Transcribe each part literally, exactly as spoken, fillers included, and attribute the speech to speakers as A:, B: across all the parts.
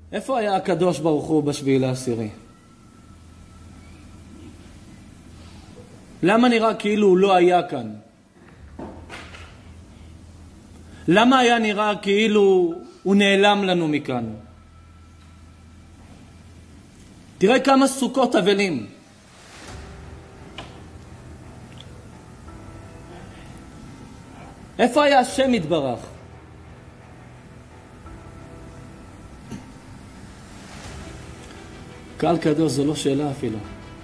A: איפה היה הקדוש ברוך הוא בשביעי לעשירי? למה נראה כאילו הוא לא היה כאן? למה היה נראה כאילו הוא נעלם לנו מכאן? תראה כמה סוכות אבלים. איפה היה השם יתברך? קהל קדוש, זו לא שאלה אפילו.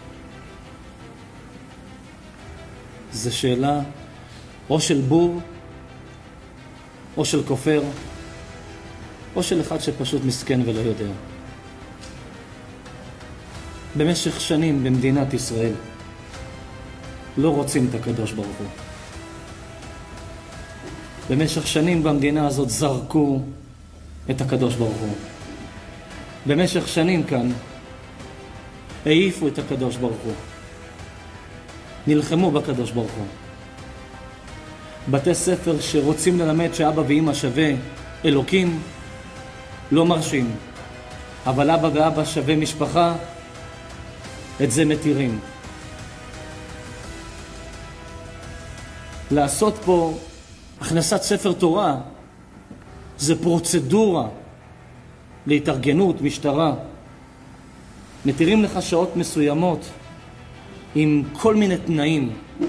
A: זו שאלה או של בור, או של כופר, או של אחד שפשוט מסכן ולא יודע. במשך שנים במדינת ישראל לא רוצים את הקדוש ברוך הוא. במשך שנים במדינה הזאת זרקו את הקדוש ברוך הוא. במשך שנים כאן העיפו את הקדוש ברוך הוא. נלחמו בקדוש ברוך הוא. בתי ספר שרוצים ללמד שאבא ואמא שווה אלוקים לא מרשים, אבל אבא ואבא שווה משפחה, את זה מתירים. לעשות פה הכנסת ספר תורה זה פרוצדורה להתארגנות, משטרה. מתירים לך שעות מסוימות עם כל מיני תנאים.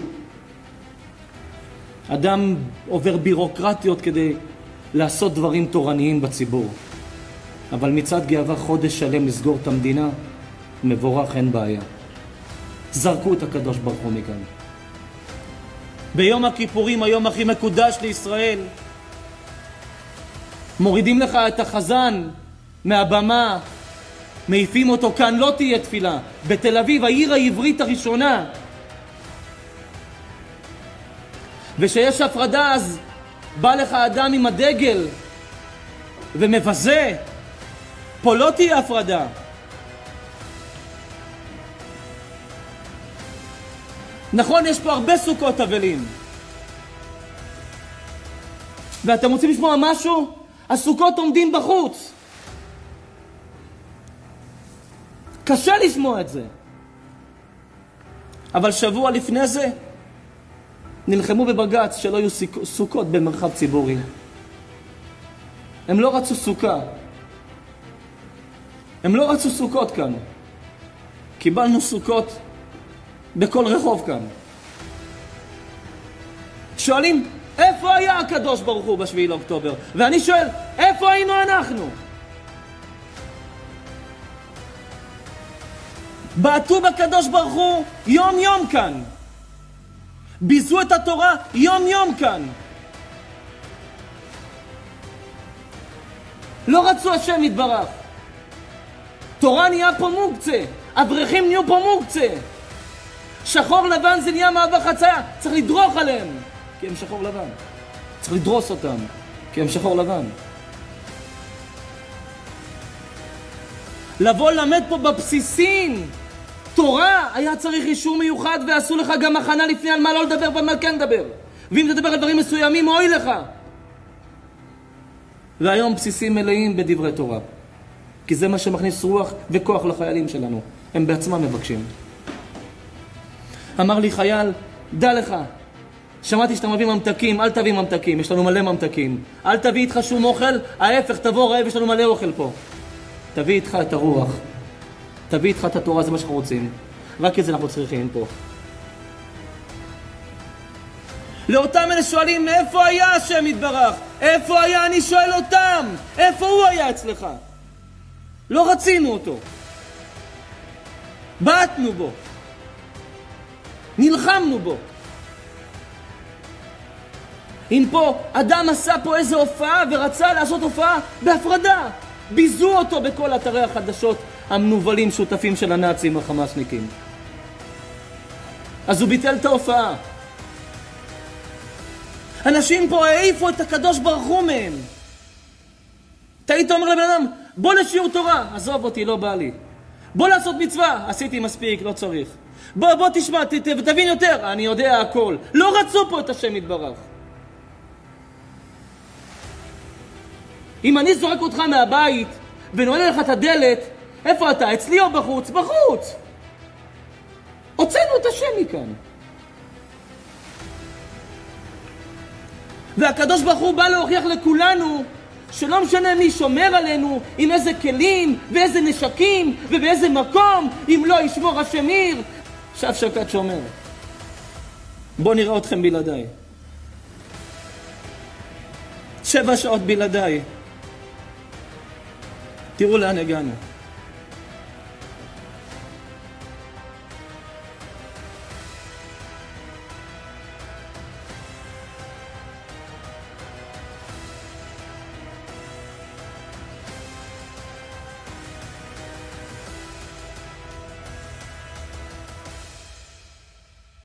A: אדם עובר בירוקרטיות כדי לעשות דברים תורניים בציבור. אבל מצד גאווה חודש שלם לסגור את המדינה, מבורך, אין בעיה. זרקו את הקדוש ברוך הוא מכאן. ביום הכיפורים, היום הכי מקודש לישראל, מורידים לך את החזן מהבמה, מעיפים אותו. כאן לא תהיה תפילה. בתל אביב, העיר העברית הראשונה, ושיש הפרדה, אז בא לך אדם עם הדגל ומבזה. פה לא תהיה הפרדה. נכון, יש פה הרבה סוכות אבלים. ואתם רוצים לשמוע משהו? הסוכות עומדים בחוץ. קשה לשמוע את זה. אבל שבוע לפני זה נלחמו בבג"ץ שלא יהיו סוכות במרחב ציבורי. הם לא רצו סוכה. הם לא רצו סוכות כאן. קיבלנו סוכות בכל רחוב כאן. שואלים, איפה היה הקדוש ברוך הוא בשביעי לאוקטובר? ואני שואל, איפה היינו אנחנו? בעטו בקדוש ברוך הוא יום יום כאן. ביזו את התורה יום יום כאן. לא רצו השם יתברך. תורה נהיה פה מוקצה. אברכים נהיו פה מוקצה. שחור לבן זה נהיה מעבר חצייה. צריך לדרוך עליהם כי הם שחור לבן. צריך לדרוס אותם כי הם שחור לבן. לבוא למד פה בבסיסים תורה, היה צריך אישור מיוחד, ועשו לך גם הכנה לפני על מה לא לדבר ועל מה כן לדבר. ואם תדבר על דברים מסוימים, אוי לך. והיום בסיסים מלאים בדברי תורה. כי זה מה שמכניס רוח וכוח לחיילים שלנו. הם בעצמם מבקשים. אמר לי חייל, דע לך, שמעתי שאתה מביא ממתקים, אל תביא ממתקים, יש לנו מלא ממתקים. אל תביא איתך שום אוכל, ההפך, תבוא רעב, יש לנו מלא אוכל פה. תביא איתך את הרוח. תביא איתך את התורה, זה מה שאנחנו רוצים. רק את זה אנחנו צריכים פה. לאותם אלה שואלים, איפה היה השם יתברך? איפה היה? אני שואל אותם. איפה הוא היה אצלך? לא רצינו אותו. בעטנו בו. נלחמנו בו. אם פה אדם עשה פה איזו הופעה ורצה לעשות הופעה בהפרדה, ביזו אותו בכל אתרי החדשות המנובלים שותפים של הנאצים החמאסניקים. אז הוא ביטל את ההופעה. אנשים פה העיפו את הקדוש ברוך הוא מהם. אתה היית אומר לבן אדם, בוא לשיעור תורה, עזוב אותי, לא בא לי. בוא לעשות מצווה, עשיתי מספיק, לא צריך. בוא, בוא תשמע, ת, ת, תבין יותר, אני יודע הכל. לא רצו פה את השם יתברך. אם אני זורק אותך מהבית ונועל לך את הדלת, איפה אתה? אצלי או בחוץ? בחוץ! הוצאנו את השם מכאן. והקדוש ברוך הוא בא להוכיח לכולנו שלא משנה מי שומר עלינו, עם איזה כלים ואיזה נשקים ובאיזה מקום, אם לא ישמור השם עיר, שב שקד שומר. בואו נראה אתכם בלעדיי. שבע שעות בלעדיי. תראו לאן הגענו.